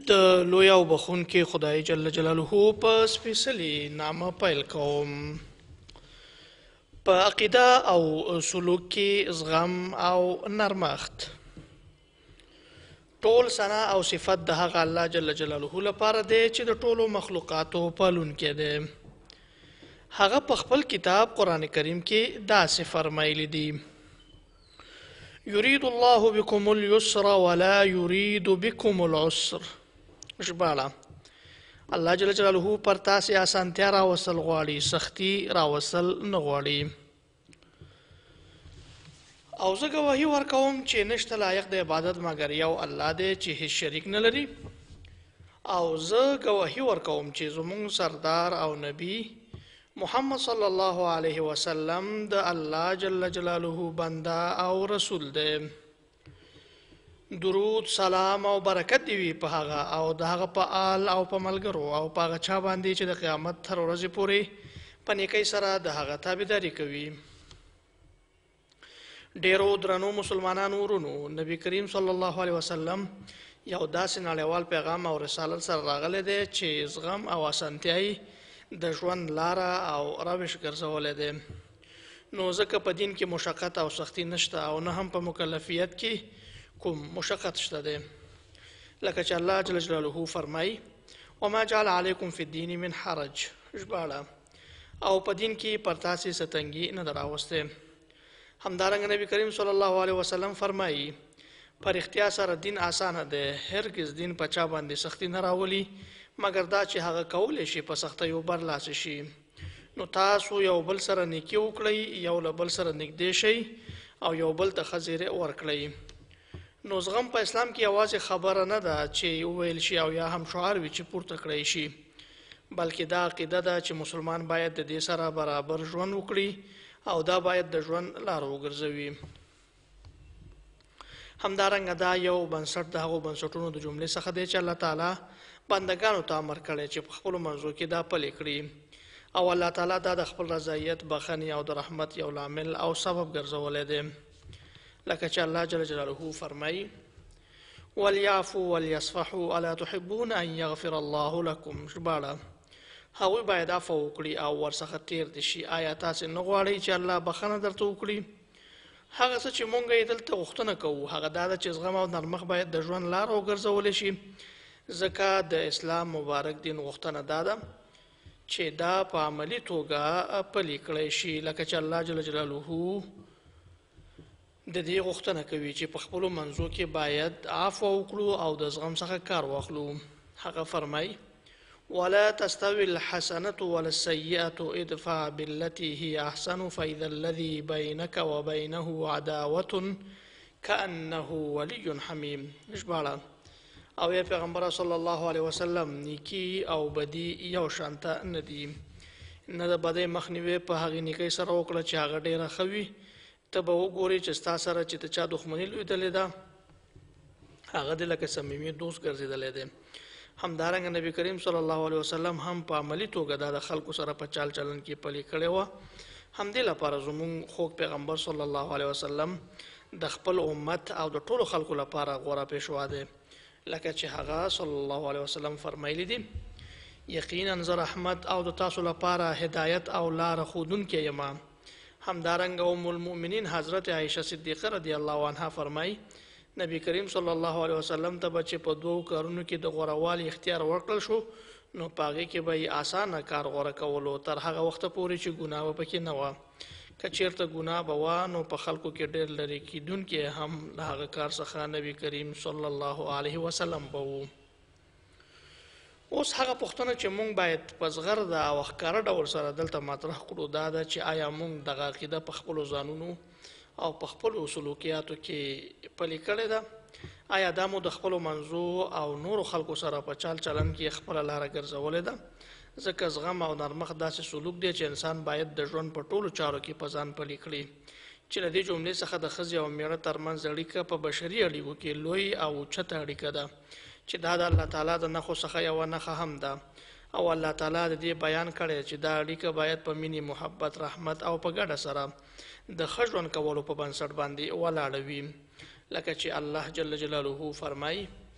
د لوی او بخونکي خدای جل جلاله په سپېڅلي نامه پیل کوم. په عقیده او سلوک کې زغم او نرمښت. ټول ثنا او صفت د هغه الله جل جلاله لپاره دی چې د ټولو مخلوقاتو پالونکی دی. هغه په خپل کتاب قرآن کریم کې داسې فرمایلی دي: یرید الله بكم اليسر ولا یرید بكم العسر. ژباړه: الله جل جلاله پر تاسې اسانتیا راوستل غواړي، سختی راوستل نه غواړي. او زه ګواهي ورکوم چې نشته لایق د عبادت مګر یو الله دی چې هیڅ شریک نه لري. او زه ګواهي ورکوم چې زموږ سردار او نبی محمد صلی الله علیه وسلم د الله جل جلاله بنده او رسول دی. درود، سلام او برکت دی وي په هغه او د هغه په آل او په ملګرو او په هغه چا باندې چې د قیامت تر ورځې پورې په نیکۍ سره د هغه تابعداري کوي. ډیرو درنو مسلمانانو ورونو، نبی کریم صلی الله علیه وسلم یو داسې نړیوال پیغام او رسالت سره راغلی دی چې زغم او اسانتیايي د ژوند لاره او روش ګرځولی دی. نو ځکه په دین کې مشقت او سختی نشته او نه هم په مکلفیت کې کوم مشقت شته دی. لکه چې الله جل جلاله فرمایي: وما جعل علیکم فی الدین من حرج. ژباړه: او په دین کې پر تاسې څه تنګي نه ده راوستی. همدارنګه نبی کریم صلی الله علیه وسلم فرمایي: پر اختیا سره دین آسانه دی، هرگز دین په چا باندې سختی نه راولي مګر دا چې هغه کولی شي په سختیو برلاسه شي. نو تاسو یو بل سره نیکي وکړئ، یو له بل سره نږدې شئ او یو بل ته ښه زیری ورکړئ. نو زغم په اسلام کې یوازې خبره نه ده چې وویل شي او یا هم شعار وي چې پورته کړی شي، بلکې دا عقیده ده چې مسلمان باید د دې سره برابر ژوند وکړي او دا باید د ژوند لاره وګرځوي. همدارنګه دا یو بنسټ د هغو بنسټونو د جملې څخه دی چې الله تعالی بندګانو ته امر کړی چې په خپلو منځو کې دا پلي کړي او الله تعالی دا د خپل رضایت، بخښنې او د رحمت یو لامل او سبب ګرځولی دی. لکه چې الله جل جلاله فرمایي: ولیعفوا ولیصفحوا الا تحبون ان یغفر الله لكم. ژباړه: هغوی باید عفو وکړي او ورڅخه تیر دي شي. آیا تاسې نه غواړئ چې الله بخښنه درته وکړي؟ هغه څه چې مونږ یې دلته غوښتنه کوو هغه دا ده چې زغم او نرمښت باید د ژوند لاره وګرځولی شي. ځکه د اسلام مبارک دین غوښتنه دا ده چې دا په عملي توګه پلي کړی شي. لکه چې الله جل جلاله د دې غوښتنه کوي چې په خپلو منځو کې باید عفو وکړو او د زغم څخه کار واخلو. هغه فرمایي: ولا تستوي الحسنة ولا السيئة ادفع بالتي هي أحسن فإذا الذي بينك وبينه عداوة كأنه ولي حميم. ژباړه: او یا پیغمبر صلی الله علیه وسلم، نیکی او بدی یو شانته نه دي. نه د بدۍ مخنیوی په هغې نیکۍ سره وکړه چې هغه ډیره ښه وي. ته به وګورې چې ستا سره چې د چا دښمني لیدلې ده هغه دې لکه صمیمي دوست ګرځېدلی دی. همدارنګه نبی کریم صلی الله علیه وسلم هم په عملي توګه دا د خلکو سره په چال چلن کې پلي کړې وه. همدې لپاره زموږ خوږ پیغمبر صلی الله علیه وسلم د خپل امت او د ټولو خلکو لپاره غوره پیشوا دی. لکه چې هغه صلی الله علیه وسلم فرمایلی دي: یقینا زه رحمت او د تاسو لپاره هدایت او لاره ښودونکی یم. همدارنګه ام المؤمنین حضرت عایشه صدیقه رضی الله عنها فرمایي: نبی کریم صلی الله علیه وسلم ته به چې په دوو کارونو کې د غوروالي اختیار ورکړل شو نو په هغې کې به یې اسانه کار غوره کولو تر هغه وخته پورې چې ګناه به پکې نه وه. که چېرته ګناه به وه نو په خلکو کې ډېر لرې کیدونکي هم د هغه کار څخه نبی کریم صلی الله علیه وسلم به وو. اوس هغه پوښتنه چې مونږ باید په زغرده او ښکاره ډول سره دلته مطرح کړو دا ده چې آیا مونږ دغه عقیده په خپلو ځانونو او په خپلو سلوکیاتو کې پلي کړې ده؟ آیا دا مو د خپلو منځو او نورو خلکو سره په چال چلن کې خپله لاره ګرځولې ده؟ ځکه زغم او نرمښت داسې سلوک دی چې انسان باید د ژوند په ټولو چارو کې په ځان پلي کړي. چې له دې جملې څخه د ښځې او میړه ترمنځ اړیکه په بشري اړیکو کې لوی او اوچته اړیکه ده چې دا د الله تعالی د نښو څخه یوه نښه هم ده. او الله تعالی د دې بیان کړی چې دا اړیکه باید په مینې، محبت، رحمت او په ګډه سره د ښه ژوند کولو په بنسټ باندې ولاړه وي. لکه چې الله جل جلاله فرمایي: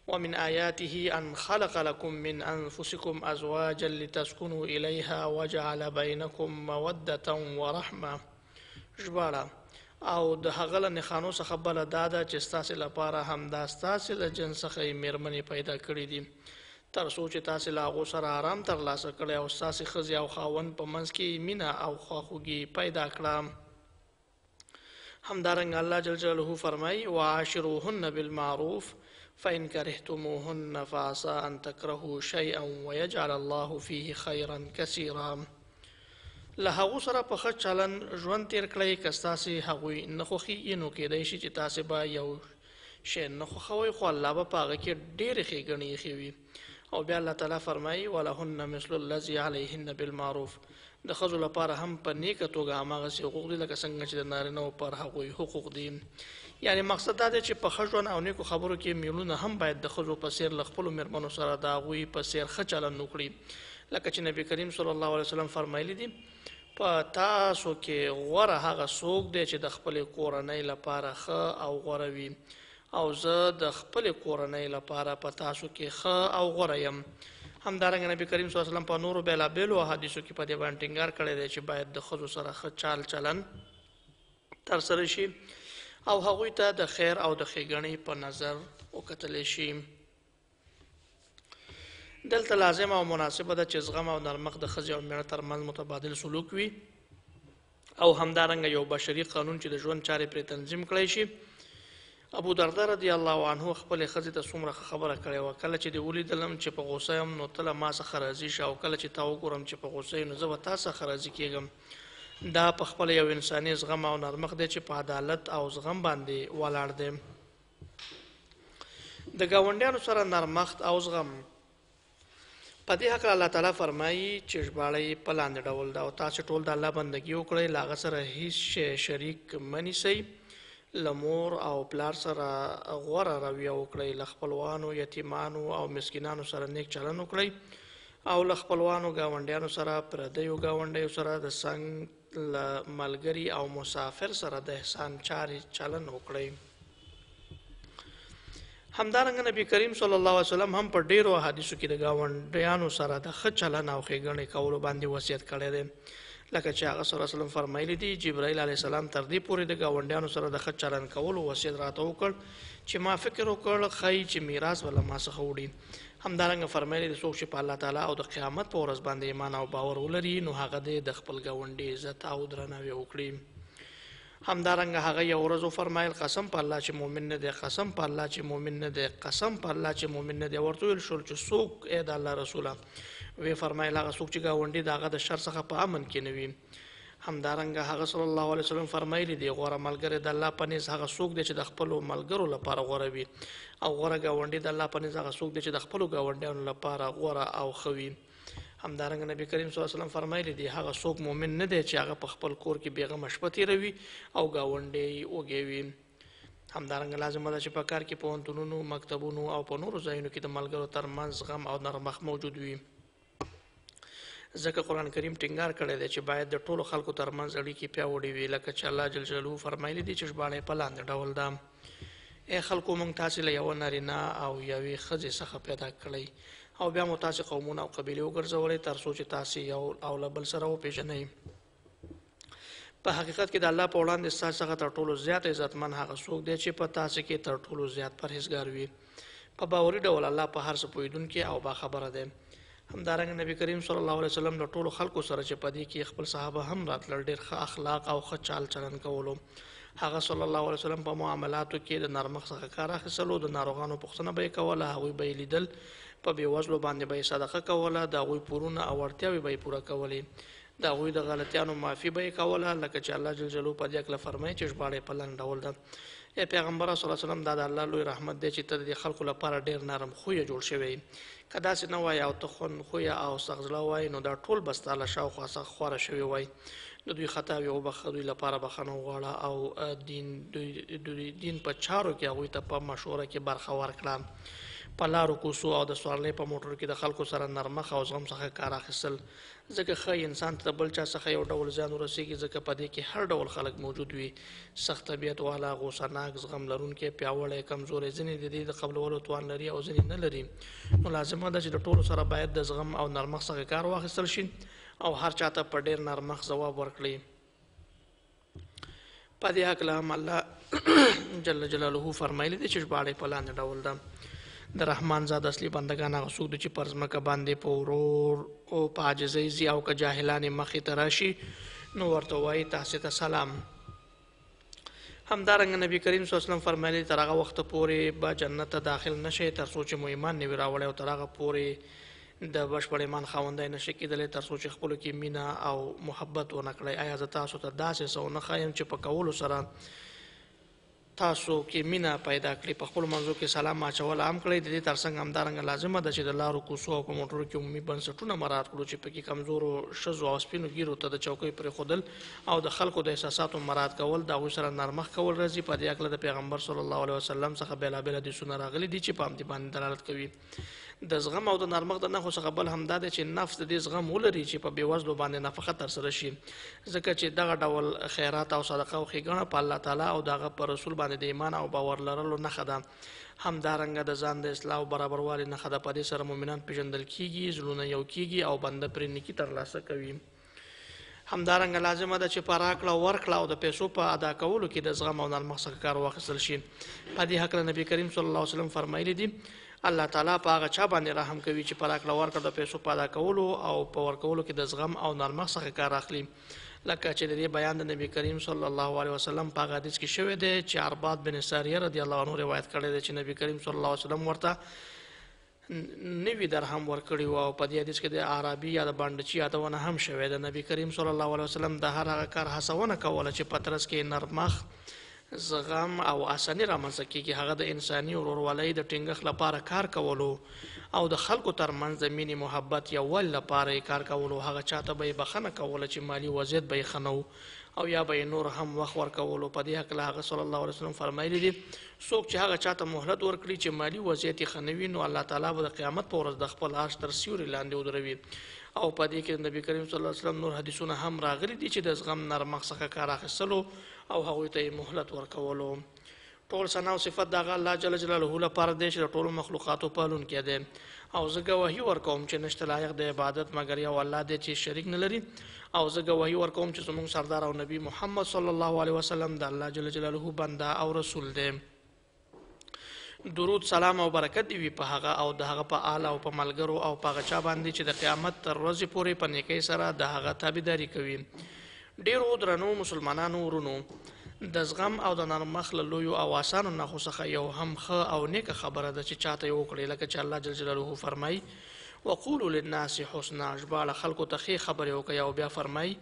ومن آياته أن خلق لكم من أنفسكم أزواجا لتسكنوا إليها وجعل بينكم مودة ورحمة ژباړه او د هغه له نښانو څخه بله دا ده چې ستاسې لپاره همدا ستاسې له جنس څخه یې مېرمنې پیدا کړي دي تر څو چې تاسې له هغو سره آرام ترلاسه کړی او ستاسې ښځې او خاوند په منځ کې مینه او خواخوږي پیدا کړه. همدارنګه الله جل جلاله فرمایي وعاشروهن بالمعروف فإن كرهتموهن فعسى أن تكرهوا شيئا ويجعل الله فيه خيرا كثيرا. له هغو سره په ښه چلن ژوند تیر کړئ که ستاسې هغوی نه خوښېږي نو کیدای شي چې تاسې به یو شی نه خوښوئ خو الله به په هغه کې ډېرې ښېګڼې ایښې وي. او بیا الله تعالی فرمایي ولهن مثل الذي علیهن بالمعروف د ښځو لپاره هم په نیکه توګه هماغسې حقوق دي لکه څنګه چې د نارینهو پر هغوی حقوق دي. یعنې مقصد دا دی چې په ښه ژوند او نیکو خبرو کې میلونه هم باید د ښځو په څېر له خپلو مېرمنو سره د هغوی په څېر ښه چلند وکړي لکه چې نبي کریم صلی الله علیه وسلم فرمایلی دي په تاسو کې غوره هغه څوک دی چې د خپلې کورنۍ لپاره ښه او غوره وي او زه د خپلې کورنۍ لپاره په تاسو کې ښه او غوره یم. همدارنګه نبي کریم صلی الله علیه وسلم په نورو بېلابېلو احادیثو کې په دې باندې ټینګار کړی دی چې باید د ښځو سره ښه چال چلن ترسره شي او هغوی ته د خیر او د ښېګڼې په نظر وکتلی شي. دلته لازم او مناسبه ده چې زغم او نرمښت د ښځې او مېړه ترمنځ متبادل سلوک وي او همدارنګه یو بشري قانون چې د ژوند چارې پرې تنظیم کړی شي. ابو درده رضی الله عنه خپلې ښځې ته څومره ښه خبره کړې وه کله چې دې ولیدلم چې په غوسه یم نو ته له ما څخه راضي شه او کله چې تا وګورم چې په غوسه یې نو زه به تا څخه راضي کېږم. دا په خپله یو انساني زغم او نرمښت دی چې په عدالت او زغم باندې ولاړ دی. د ګاونډیانو سره نرمښت او زغم په دې هکله الله تعالی فرمایي چې ژباړه یې په لاندې ډول ده او تاسې ټول د الله بندګي وکړئ له هغه سره هیڅ شی شریک مه نیسئ له مور او پلار سره غوره رویه وکړئ له خپلوانو یتیمانو او مسکینانو سره نیک چلن وکړئ او له خپلوانو ګاونډیانو سره پردیو ګاونډیو سره د څنګ له ملګري او مسافر سره د احسان چارې چلن وکړئ. همدارنګه نبی کریم صلی الله علیه وسلم هم په ډیرو احادیثو کې د ګاونډیانو سره د ښه چلن او ښېګڼې کولو باندې وصیت کړی دی لکه چې هغه صلی الله علیه وسلم فرمایلی دي جبرائیل علیه السلام تر دې پورې د ګاونډیانو سره د ښه چلن کولو وصیت راته وکړ چې ما فکر وکړ ښایي چې میراث به له ما څخه وړي. همدارنګه فرمایلی دي څوک چې په الله تعالی او د قیامت په ورځ باندې ایمان او باور ولري نو هغه دی د خپل ګاونډي عزت او درناوی وکړي. همدارنګه هغه یو ورځ وفرمایل قسم په الله چې مؤمن نه دی قسم په الله چې مؤمن نه دی قسم په الله چې مؤمن نه دی. ورته ویل شول چې څوک ای د الله رسوله؟ وی فرمایل هغه څوک چې ګاونډي د هغه د شر څخه په امن کې نه وي. همدارنګه هغه صلی الله علیه وسلم فرمایلی دی غوره ملګری د الله په نزد هغه څوک دی چې د خپلو ملګرو لپاره غوره وي او غوره ګاونډي د الله په نزد هغه څوک دی چې د خپلو ګاونډیانو لپاره غوره او ښه وي. همدارنګه نبی کریم صلی الله علیه وسلم فرمایلی دی هغه څوک مؤمن نه دی چې هغه په خپل کور کې بېغمه شپه تېروي او ګاونډی وږی وي. همدارنګه لازمه ده چې په کار کې پوهنتونونو مکتبونو او په نورو ځایونو کې د ملګرو ترمنځ زغم او نرمښت موجود وي ځکه قرآن کریم ټینګار کړی دی چې باید د ټولو خلکو ترمنځ اړیکې پیاوړې وي لکه چې الله جل جلاله فرمایلی دی چې ژباړه یې په لاندې ډول ده ای خلکو موږ تاسې له یوه نارینه او یوې ښځې څخه پیدا کړی او بیا مو تاسې قومونه او قبیلې وګرځولئ تر څو چې تاسې یو او له بل سره وپېژنئ. په حقیقت کې د الله په وړاندې ستاسې څخه تر ټولو زیات عزتمن هغه څوک دی چې په تاسې کې تر ټولو زیات پرهیزګار وي. په باوري ډول الله په هر څه پوهېدونکی او باخبره دی. همدارنګه نبی کریم صلی الله علیه وسلم د ټولو خلکو سره چې په دې کې خپل صحابه هم راتلل ډېر ښه اخلاق او ښه چال چلن کولو. هغه صلی الله علیه وسلم په معاملاتو کې د نرمښت څخه کار اخیستلو د ناروغانو پوښتنه به یې کوله هغوی به یې لیدل په بېوزلو باندې به یې صدقه کوله د هغوی پورونه او اړتیاوې به یې پوره کولې د هغوی د غلطیانو معافي به یې کوله لکه چې الله جل جلاله په دې هکله فرمایي چې ژباړه یې په لنډ ډول ده. ای پیغمبر صلی الله علیه وسلم دا د الله لوی رحمت دی چې ته د خلکو لپاره ډېر نرم خویه جوړ شوی که داسې نه وای او ته خوند خویه او سخت زړه وای نو دا ټول به ستا له شاوخوا څخه خواره شوي وای. د دوی خطاوې وبخښه دوی لپاره بخښنه وغواړه او دین په چارو کې هغوی ته په مشوره کې برخه ورکړه. په لارو کوڅو او د سوارلۍ په موټرو کې د خلکو سره نرمښت او زغم څخه کار اخیستل، ځکه ښه انسان ته د بل چا څخه یو ډول زیان ورسېږي، ځکه په دې کې هر ډول خلک موجود وي، سخت طبیعت والا، غوسهناک، زغم لرونکی، پیاوړی، کمزوری، ځینې د دې د قبلولو توان لري او ځینې نه لري. نو لازمه ده چې د ټولو سره باید د زغم او نرمښت څخه کار واخیستل شي او هر چاته په ډېر نرمښت ځواب ورکړي. په دې هکله هم الله جل جلاله فرمایلی دی چې ژباړه په لاندې ډول ده: د رحمان ذات اصلي بندګان هغه څوک دي چې پر ځمکه باندې په ورور او په عاجزۍ ځي، او که جاهلان مخې ته راشي نو ورته وایي تاسې ته سلام. همدارنګه نبي کریم صلی الله علیه وسلم فرمایلی تر هغه وخته پورې به جنت ته داخل نشئ تر څو چې مو ایمان نه وي راوړی، او تر هغه پورې د بشپړ ایمان خاوندی نشئ کېدلی تر څو چې خپلو کې مینه او محبت ونه کړئ. آیا زه تاسو ته داسې څه ونه ښایم چې په کولو سره تاسو کې مینه پیدا کړي؟ په خپلو منځو کې سلام اچول عام کړئ. د دې ترڅنګ همدارنګه لازمه ده چې د لارو کوڅو او په موټرو کې عمومي بنسټونه مراعات کړو، چې پکې کمزورو ښځو او سپینو ګیرو ته د چوکۍ پرېښودل او د خلکو د احساساتو مراعات کول، د هغوی سره نرمښت کول راځي. په دې هکله د پیغمبر صلی الله علیه وسلم څخه بېلابېل حدیثونه راغلي دي چې په همدې باندې دلالت کوي. د زغم او د نرمښت د نښو څخه بل همدا دی چې نفس د دې زغم ولري چې په بېوزلو باندې نفقه ترسره شي، ځکه چې دغه ډول خیرات او صدقه او ښېګڼه په الله تعالی او د هغه په رسول باندې د ایمان او باور لرلو نښه ده. همدارنګه د ځان د اصلاح او برابروالي نښه ده. په دې سره مؤمنان پېژندل کېږي، زړونه یو کېږي او بنده پرې نیکي ترلاسه کوي. همدارنګه لازمه ده چې په راکړه او ورکړه او د پیسو په ادا کولو کې د زغم او نرمښت څخه کار واخیستل شي. په دې هکله نبي کریم صلی الله علیه وسلم فرمایلی دي الله تعالی په هغه چا باندې رحم کوي چې په راکړه ورکړه د پیسو په ادا کولو او په ورکولو کې د زغم او نرمښت څخه کار اخلي. لکه چې د دې بیان د نبی کریم صلی الله علیه وسلم په هغه حدیث کې شوی دی چې عرباد بن ساریه رضی الله عنه روایت کړی دی چې نبی کریم صلی الله علیه وسلم ورته 90 درهم ورکړي وو، او په دې حدیث کې د عربي یا د بانډچي یادونه هم شوې ده. نبی کریم صلی الله علیه وسلم د هر هغه کار هڅونه کوله چې په ترڅ کې نرمښت، زغم او اساني رامنځته کېږي. هغه د انساني ورورولۍ د ټینګښت لپاره کار کولو او د خلکو ترمنځ د مینې، محبت، یووالي لپاره یې کار کولو. هغه چاته به یې بښنه کوله چې مالي وضعیت به یې ښه نه و، او یا به یې نور هم وخت ورکولو. په دې هکله هغه صلی الله علیه وسلم فرمایلی دي څوک چې هغه چاته مهلت ورکړي چې مالي وضعیت یې ښه نه وي، نو الله تعالی به د قیامت په ورځ د خپل عرش تر سیوري لاندې ودروي. او په دې کې د نبي کریم صلی الله علیه وسلم نور حدیثونه هم راغلي دي چې د زغم، نرمښت څخه کار اخیستلو او هغوی ته یې مهلت ورکولو. ټول ثنا او صفت د هغه الله جل جلاله لپاره دی چې د ټولو مخلوقاتو پالونکی دی. او زه ګواهي ورکوم چې نشته لایق د عبادت مګر یو الله دی چې شریک نه لري. او زه ګواهي ورکوم چې زموږ سردار او نبی محمد صلی الله علیه وسلم د الله جل جلاله بنده او رسول دی. درود، سلام او برکت دی وي په هغه او د هغه په آل او په ملګرو او په هغه چا باندې چې د قیامت تر ورځې پورې په نیکۍ سره د هغه تابعداري کوي. ډېرو درنو مسلمانانو ورونو، د زغم او د نرمښت له لویو او اسانو نښو څخه یو هم ښه او نیکه خبره ده چې چاته یې وکړي، لکه چې الله جل جلاله فرمایي وقولوا للناس حسنا، ژباړه خلکو ته ښې خبرې وکړئ. او بیا فرمایي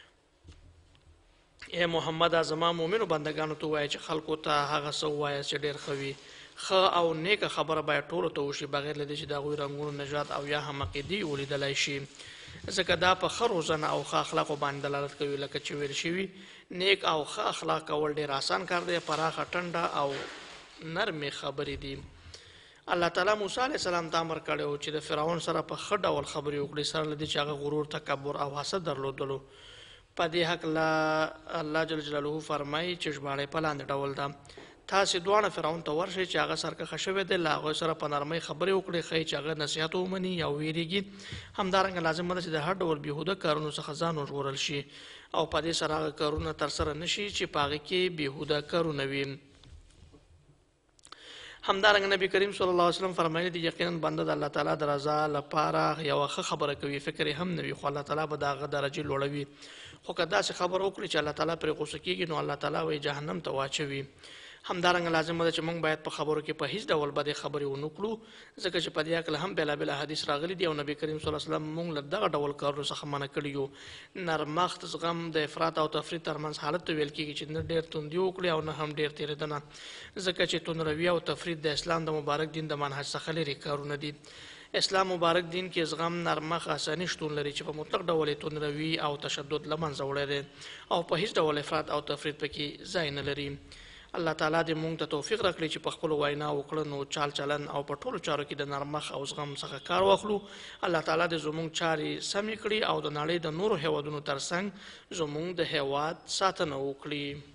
ای محمده زما مؤمنو بندګانو ته ووایه چې خلکو ته هغه څه ووایه چې ډېر ښه وي. ښه او نیکه خبره باید ټولو ته وشي بغیر له دې چې د هغوی رنګونو، نژاد او یا هم عقیدې ولیدلی شي، ځکه دا په ښه روزنه او ښه اخلاقو باندې دلالت کوي. لکه چې ویل شوي نیک او ښه اخلاق کول ډېر آسان کار دی، پراخه، ټنډه او نرمې خبرې دي. الله تعالی موسی علیه السلام ته امر کړی و چې د فرعون سره په ښه ډول خبرې وکړي، سره له دې چې هغه غرور، تکبر او حسد درلودلو. په دې هکله الله جل جلاله فرمایي چې ژباړه یې په لاندې ډول ده: تاسې دواړه فرعون ته ورشئ چې هغه سرکښه شوی دی، له هغوی سره په نرمۍ خبرې وکړئ، ښایي چې هغه نصیحت ومني یا ویرېږي. همدارنګه لازمه ده چې د هر ډول بېهوده کارونو څخه ځان وژغورل شي او په دې سره هغه کارونه ترسره نه شي چې په هغې کې بېهوده کارونه وي. همدارنګه نبی کریم صلی الله علیه وسلم فرمایلی دي یقینا بنده د الله تعالی د رضا لپاره یوه ښه خبره کوي، فکر یې هم نه وي، خو الله تعالی به د هغه درجې لوړوي. خو که داسې خبره وکړي چې الله تعالی پرې غوسه کېږي، نو الله تعالی به یې جهنم ته واچوي. همدارنګه لازمه ده چې موږ باید په خبرو کې په هیڅ ډول بدې خبرې ونه کړو، ځکه چې په دې هکله هم بېلابېل احادیث راغلي دي او نبي کریم صلی الله علیه وسلم موږ له دغه ډول کارونو څخه منع کړي یو. نرمښت، زغم د افراط او تفریط ترمنځ حالت ته ویل کېږي چې نه ډېر توندي وکړي او نه هم ډېر تېرېدنه، ځکه چې توندروي او تفریط د اسلام د مبارک دین د منهج څخه لرې کارونه دي. اسلام مبارک دین کې زغم، نرمښت، اساني شتون لري چې په مطلق ډول یې توندروي او تشدد له منځه وړی دی او په هیڅ ډول افراط او تفریط پکې ځای نه لري. الله تعالی دې موږ ته توفیق راکړي چې په خپلو ویناو کړنو چال چلن او په ټولو چارو کې د نرمښت او زغم څخه کار واخلو. الله تعالی دې زموږ چارې سمې کړي او د نړۍ د نورو هیوادونو ترڅنګ زموږ د هیواد ساتنه وکړي.